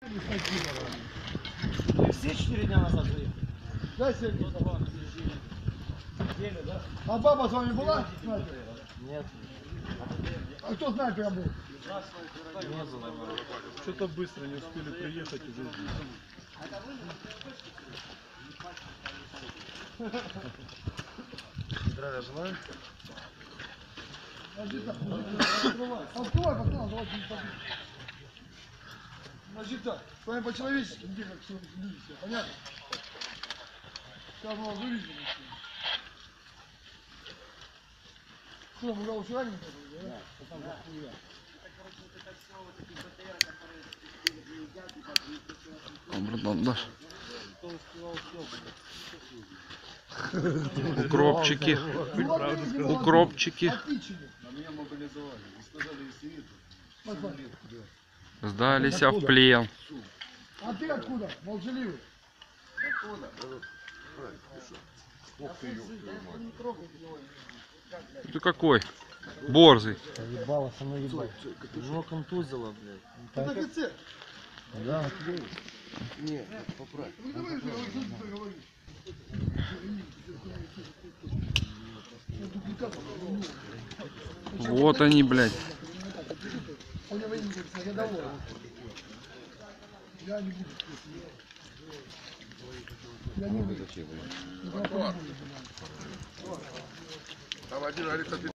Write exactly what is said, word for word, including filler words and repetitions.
Все четыре дня назад заехали? Да, Сергей? А баба с вами была? Нет. А кто снайпером был? Что-то быстро не успели приехать уже. Здравия желаю. Открывай, пацан, давайте не побить. Значит так, с вами по-человечески, где как все люди все, понятно? Сейчас мы вас увидим. Что, мы уже ранены? Да, потом захуя. Наш. Укропчики. Укропчики. На меня мобилизовали. И сказали, если это, Сдались в плен. А ты откуда? Молчаливый. откуда? Ух ты, ёб твою мать. Ты какой? Борзый. Ебало, со мной ебало. Его контузило, блядь. Это офицер. Да. Нет, поправь. Ну давай же, вот что ты говоришь? Вот они, блядь. Он не военный, я доволен. Я не буду. Я не буду. Там один говорит, что ты